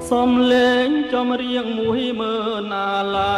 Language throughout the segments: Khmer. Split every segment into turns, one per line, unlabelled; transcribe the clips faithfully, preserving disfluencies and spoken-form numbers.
សំលេងចំរៀងមួយមើលណាឡៃ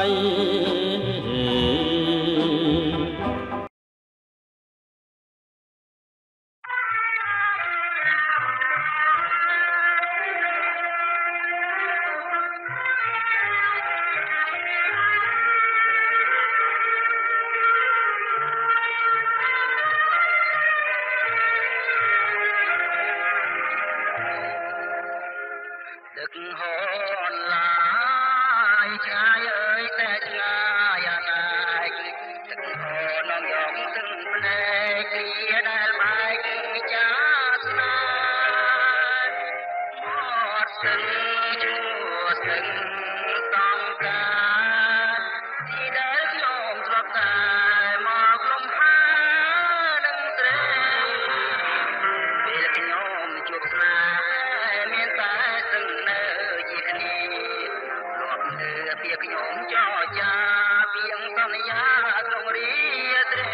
ដឹកហូនឡាយឆ្ងាយអើយតែឆ្ងាយអាណែកដឹកហូននំយងទឹកភ្នែកគ្រាដែលបែកចាស្នាមកស្ទឹងឈួស្ទឹងសំកាទីដែលខ្ញុំធ្លាប់តែមកលំហានឹងស្រីពេលខ្ញុំជួបស្នេហ៍មានតែពីខ្ញុំចរចាពីងសន្យាក្នុងរាត្រី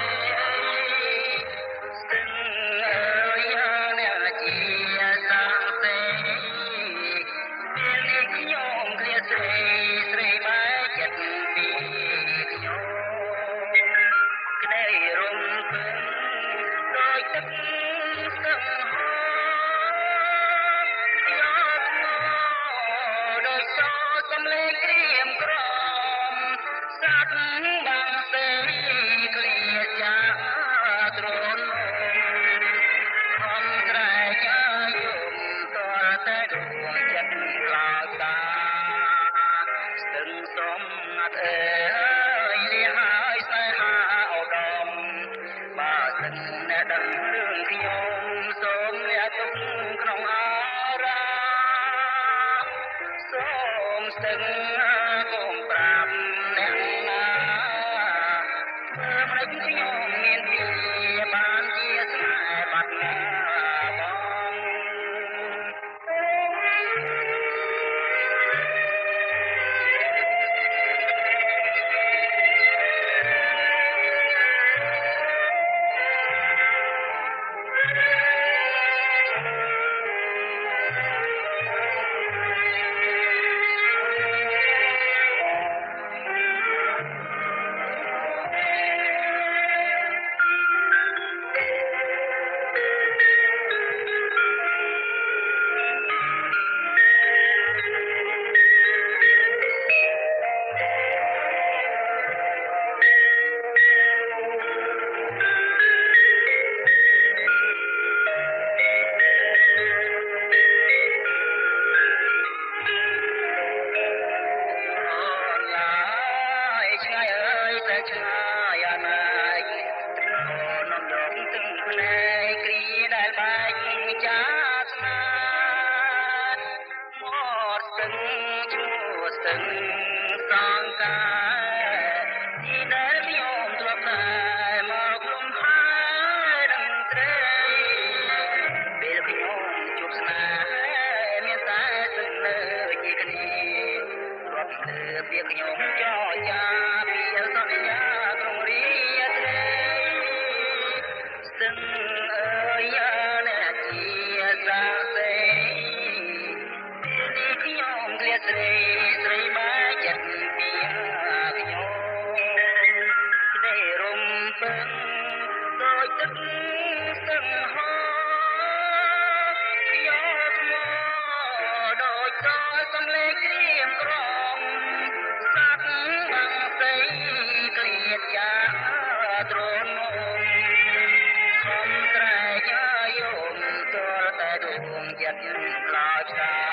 ស្ទឹងអើយអ្នកជាសាងសេពេលនេះខ្ញុំគ្រាស្រីស្រីបែកចិត្តពីខ្ញុំក្ដីរំពឹងដោយទឹកស្ទឹងហោយកមកដោយសោសំលេងក្រៀមក្រំសាត់បាំងសេគ្រាចាទ្រនខំត្រែកអាយុំតរតែដួងចិត្តខ្លោចតាស្ទឹងសំណាត់អើយលះហើយស្នេហាឧត្តមបើស្ទឹងអ្នកដឹងរឿងខ្ញុំសូមលាទុកក្នុងអារាសូមស្ទឹងសូមប្រាប់អ្នកណាមើលមិនខ្ញុំមានពីបានជាស្នេហ៍បាត់ណាបងឆ្ងាយអាណែកអូនំដងទឹកភ្នែកគ្រាដែលបែកចាស្នាមកស្ទឹងឈួស្ទឹងសងកាទីដែលខ្ញុំធ្លាប់តែមកលំហានឹងត្រីពេលខ្ញុំជួបស្នេហ៍មានតែទឹកនៅជាគ្នារាប់លើពីខ្ញុំចរចាពីសន្យាក្នុងរាត្រីស្ទឹងអើយអ្នកជាសាសេពេលនេះខ្ញុំគ្រាស្រីស្រីបែកចិត្តពីខ្ញុំក្ដីរំពឹងដោយទឹកស្ទឹងហោយកមកដោយសរសំលេងក្រៀមក្រំសាត់បាំងសេគ្រាចាទ្រនខំត្រែកអាយុំទល់តែដួងចិត្តខ្លោចតា